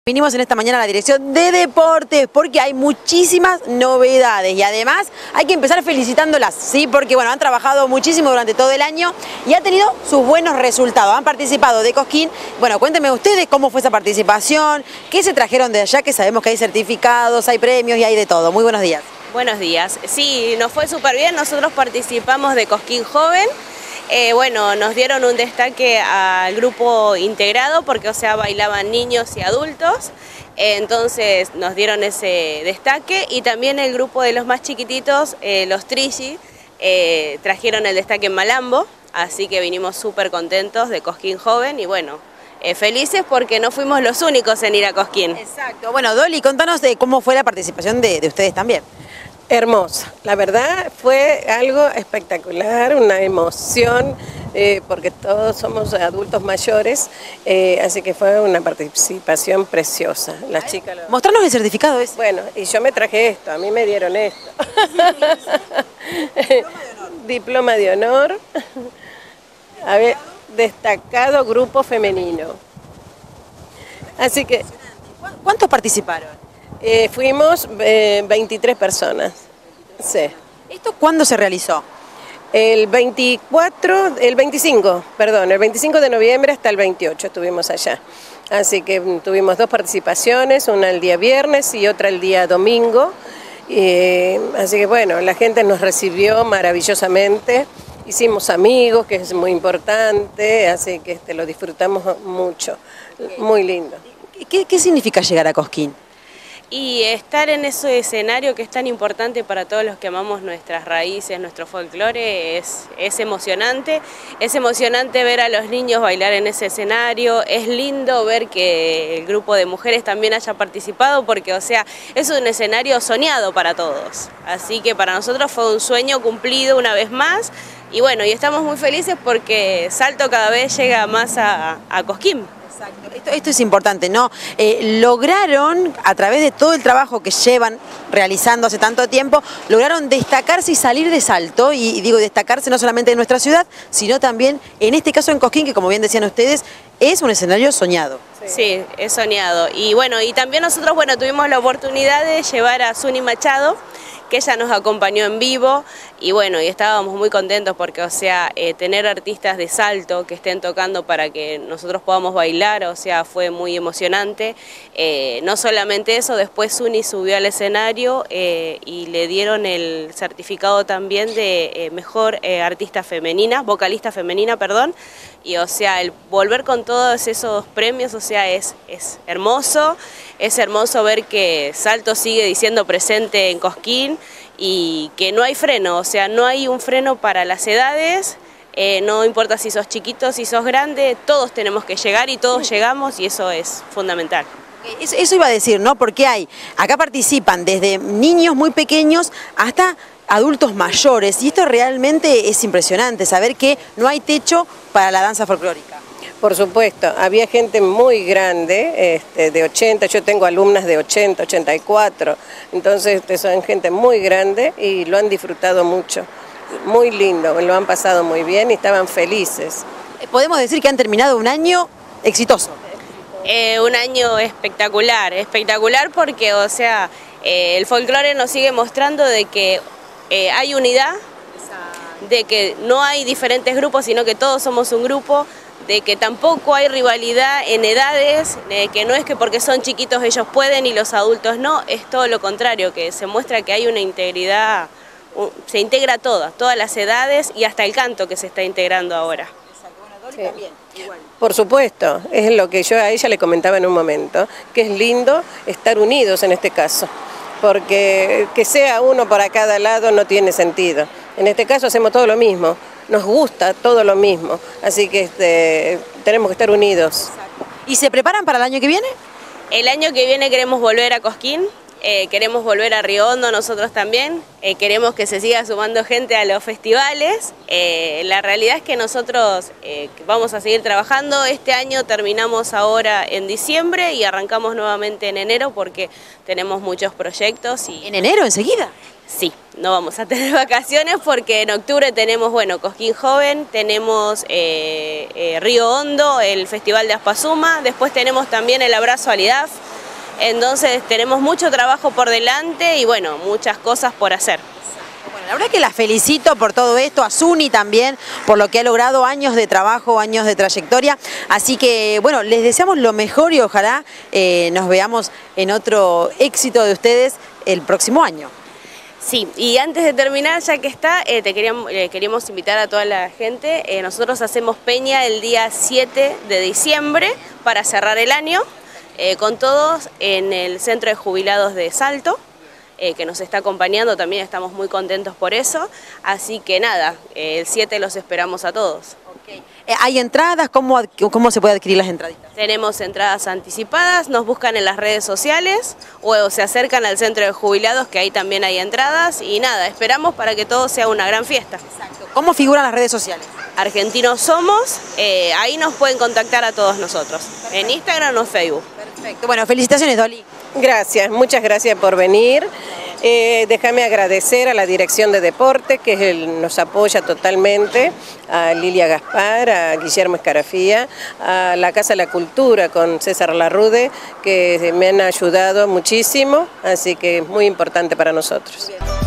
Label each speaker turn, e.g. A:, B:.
A: Vinimos en esta mañana a la Dirección de Deportes porque hay muchísimas novedades y además hay que empezar felicitándolas, ¿sí? Porque bueno, han trabajado muchísimo durante todo el año y han tenido sus buenos resultados. Han participado de Cosquín. Bueno, cuéntenme ustedes cómo fue esa participación, qué se trajeron de allá, que sabemos que hay certificados, hay premios y hay de todo. Muy buenos días.
B: Buenos días. Sí, nos fue súper bien. Nosotros participamos de Cosquín Joven. Bueno, nos dieron un destaque al grupo integrado porque, o sea, bailaban niños y adultos. Entonces nos dieron ese destaque y también el grupo de los más chiquititos, los Trilli, trajeron el destaque en Malambo. Así que vinimos súper contentos de Cosquín Joven y bueno, felices porque no fuimos los únicos en ir a Cosquín.
A: Exacto. Bueno, Dolly, contanos de cómo fue la participación de ustedes también.
C: Hermosa, la verdad fue algo espectacular, una emoción, porque todos somos adultos mayores, así que fue una participación preciosa. Las chicas
A: Mostrarnos el certificado ese.
C: Bueno, y yo me traje esto, a mí me dieron esto. Diploma de honor. A ver, destacado grupo femenino. Así que...
A: ¿Cuántos participaron?
C: Fuimos 23 personas. Sí.
A: ¿Esto cuándo se realizó?
C: El 25 de noviembre hasta el 28 estuvimos allá. Así que tuvimos dos participaciones, una el día viernes y otra el día domingo. Así que bueno, la gente nos recibió maravillosamente. Hicimos amigos, que es muy importante, así que lo disfrutamos mucho. Muy lindo.
A: ¿Qué significa llegar a Cosquín?
B: Y estar en ese escenario que es tan importante para todos los que amamos nuestras raíces, nuestro folclore, es emocionante. Es emocionante ver a los niños bailar en ese escenario, es lindo ver que el grupo de mujeres también haya participado porque, o sea, es un escenario soñado para todos. Así que para nosotros fue un sueño cumplido una vez más y bueno, y estamos muy felices porque Salto cada vez llega más a Cosquín.
A: Exacto. Esto es importante, ¿no? Lograron, a través de todo el trabajo que llevan realizando hace tanto tiempo, lograron destacarse y salir de Salto, y digo destacarse no solamente en nuestra ciudad, sino también, en este caso en Cosquín, que como bien decían ustedes, es un escenario soñado.
B: Sí, es soñado. Y bueno, y también nosotros, bueno, tuvimos la oportunidad de llevar a Zuni Machado, que ella nos acompañó en vivo y bueno, y estábamos muy contentos porque, o sea, tener artistas de Salto que estén tocando para que nosotros podamos bailar, o sea, fue muy emocionante. No solamente eso, después Zuni subió al escenario y le dieron el certificado también de mejor artista femenina, vocalista femenina, perdón, y o sea, el volver con todos esos premios, o sea, es hermoso. Es hermoso ver que Salto sigue diciendo presente en Cosquín y que no hay freno, o sea, no hay un freno para las edades, no importa si sos chiquito, si sos grande, todos tenemos que llegar y todos llegamos y eso es fundamental.
A: Eso iba a decir, ¿no? Porque acá participan desde niños muy pequeños hasta adultos mayores y esto realmente es impresionante, saber que no hay techo para la danza folclórica.
C: Por supuesto, había gente muy grande, de 80, yo tengo alumnas de 80, 84, entonces son gente muy grande y lo han disfrutado mucho, muy lindo, lo han pasado muy bien y estaban felices.
A: Podemos decir que han terminado un año exitoso.
B: Un año espectacular, espectacular porque, o sea, el folclore nos sigue mostrando de que hay unidad, de que no hay diferentes grupos, sino que todos somos un grupo, de que tampoco hay rivalidad en edades, que no es que porque son chiquitos ellos pueden y los adultos no, es todo lo contrario, que se muestra que hay una integridad, se integra todas las edades y hasta el canto que se está integrando ahora.
A: Exacto, bueno, Dolly también, igual.
C: Por supuesto, es lo que yo a ella le comentaba en un momento, que es lindo estar unidos en este caso, porque que sea uno para cada lado no tiene sentido. En este caso hacemos todo lo mismo. Nos gusta todo lo mismo, así que tenemos que estar unidos.
A: ¿Y se preparan para el año que viene?
B: El año que viene queremos volver a Cosquín, queremos volver a Río Hondo nosotros también, queremos que se siga sumando gente a los festivales. La realidad es que nosotros vamos a seguir trabajando, este año terminamos ahora en diciembre y arrancamos nuevamente en enero porque tenemos muchos proyectos.
A: ¿En enero enseguida?
B: Sí, no vamos a tener vacaciones porque en octubre tenemos, bueno, Cosquín Joven, tenemos Río Hondo, el Festival de Aspasuma, después tenemos también el Abrazo al IDAF, entonces tenemos mucho trabajo por delante y bueno, muchas cosas por hacer.
A: Bueno, la verdad que la felicito por todo esto, a Suni también, por lo que ha logrado, años de trabajo, años de trayectoria, así que bueno, les deseamos lo mejor y ojalá nos veamos en otro éxito de ustedes el próximo año.
B: Sí, y antes de terminar, ya que está, queríamos invitar a toda la gente. Nosotros hacemos peña el día 7 de diciembre para cerrar el año, con todos en el Centro de Jubilados de Salto, que nos está acompañando, también estamos muy contentos por eso. Así que nada, el 7 los esperamos a todos.
A: Okay. ¿Hay entradas? ¿Cómo se puede adquirir las entraditas?
B: Tenemos entradas anticipadas, nos buscan en las redes sociales o se acercan al Centro de Jubilados, que ahí también hay entradas. Y nada, esperamos para que todo sea una gran fiesta.
A: Exacto. ¿Cómo figuran las redes sociales?
B: Argentinos Somos, ahí nos pueden contactar a todos nosotros, en Instagram o Facebook.
A: Perfecto, bueno, felicitaciones, Dolly.
C: Gracias, muchas gracias por venir. Déjame agradecer a la Dirección de Deporte, que nos apoya totalmente, a Lilia Gaspar, a Guillermo Escarafía, a la Casa de la Cultura con César Larrude, que me han ayudado muchísimo, así que es muy importante para nosotros.